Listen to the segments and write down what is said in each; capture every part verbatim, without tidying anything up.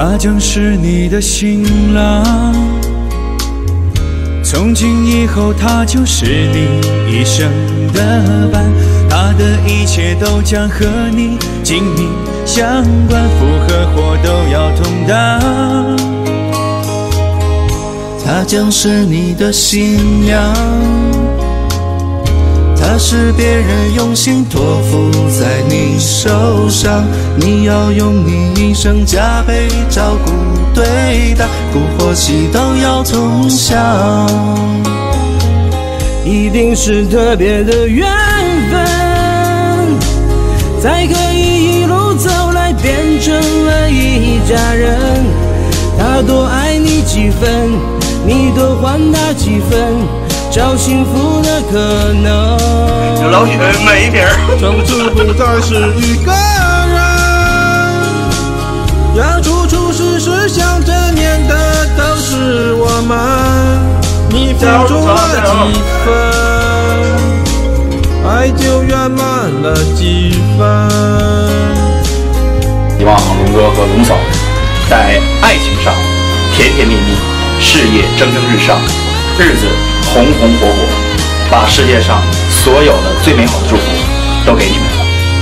他将是你的新郎，从今以后他就是你一生的伴，他的一切都将和你紧密相关，福和祸都要同当。他将是你的新娘，他是别人用心托付在你手上，你要用你一生加倍照顾对待，苦或喜都要同享。 一定是特别的缘分，才可以一路走来变成了一家人。他多爱你几分，你多还他几分，找幸福的可能。 有老许美名， 从此不再是一个人，要处处事事想着念的都是我们。你付出了几分，爱就圆满了几分。 希望龙哥和龙嫂在爱情上甜甜蜜蜜，事业蒸蒸日上，日子红红火火，把世界上所有的最美好的祝福都给你们。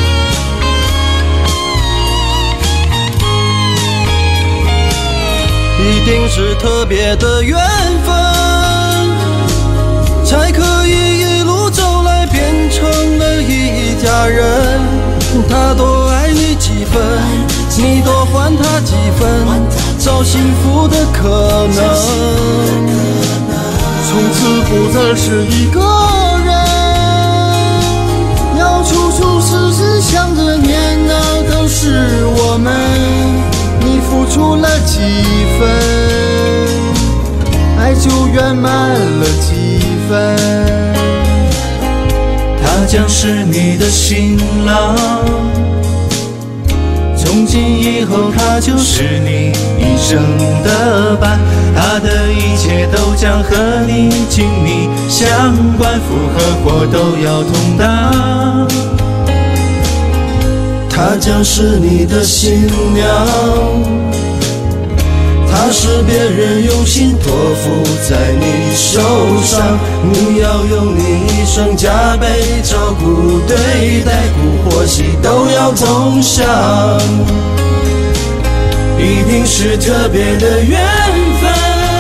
一定是特别的缘分，才可以一路走来变成了一家人。他多爱你几分，你多还他几分，找幸福的可能。从此不再是一个人，要处处事事想着念的都是我们。你付出了几分，爱就圆满了几分。 他将是你的新郎，从今以后他就是你一生的伴，他的一切都将和你紧密相关，福和祸都要同当。 他将是你的新娘，他是别人用心托付在你手上，你要用你一生加倍照顾对待，苦或喜都要同享。 一定是特别的缘分，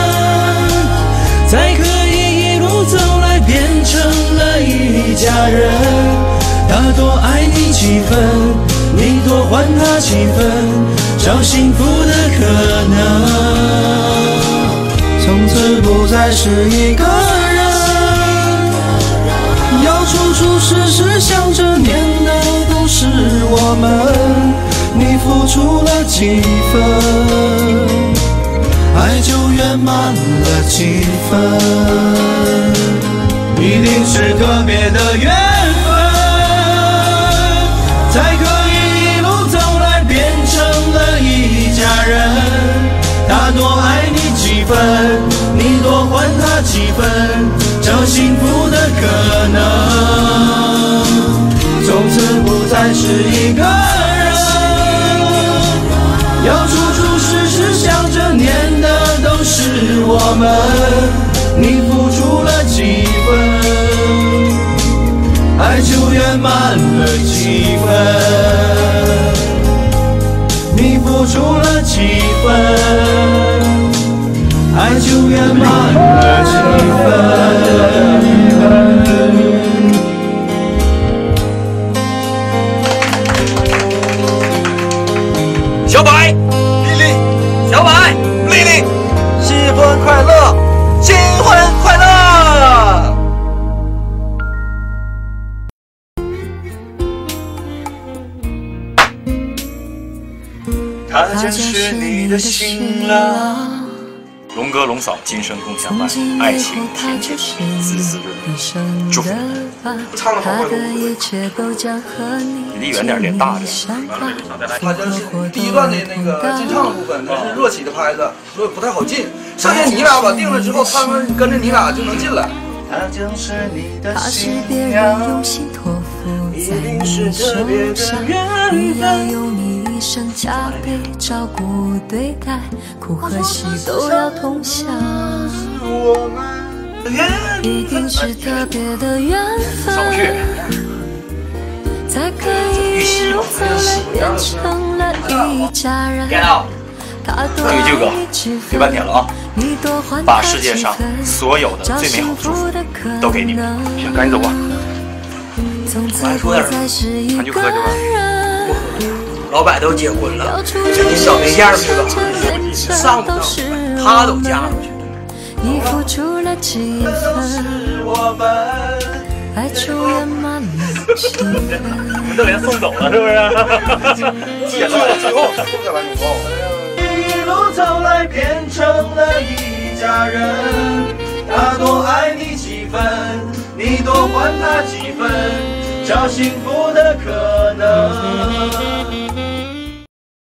才可以一路走来变成了一家人。他多爱你几分，你多还他几分，找幸福的可能。 从此不再是一个人，要处处事事想着念的都是我们。你付出了几分，爱就圆满了几分。 一定是特别的缘分，才可以一路走来变成了一家人。他多爱你几分，你多还他几分，找幸福的可能。从此不再是一个人，要处处事事想着念的都是我们。你付出了几分，爱就圆满了几分。你付出了几分，爱就圆满了几分。 小白，丽丽，小白，丽丽，新婚快乐，新婚快乐！ 他将是你的新郎。龙哥龙嫂今生共相伴，爱情甜甜蜜蜜，丝丝润润，祝福你们。 唱的好会你离远点，脸大点。 它就是第一段的那个进唱的部分，它是弱起的拍子，所以不太好进。剩下你俩吧定了之后，他们跟着你俩就能进来。 他将是你的新娘，一定是特别的缘分， 生加倍照顾对待，苦和喜都要同享。一定是特别的缘分，才可以一路走来变成了一家人。他多爱你几分， 别半天了啊！ 你多还把他几世界上分， 所有的最美好的祝福都给你们，行，赶紧走吧。 从此不再是一个人。 老柏都结婚了，这你找对象去吧，上不到，他都嫁出去了。 你付出了几分，爱出圆满了几分。 你们都连送走了是不是？ 结束了之后送给完以后。 一路走来变成了一家人，他多爱你几分，你多还他几分，找幸福的可能。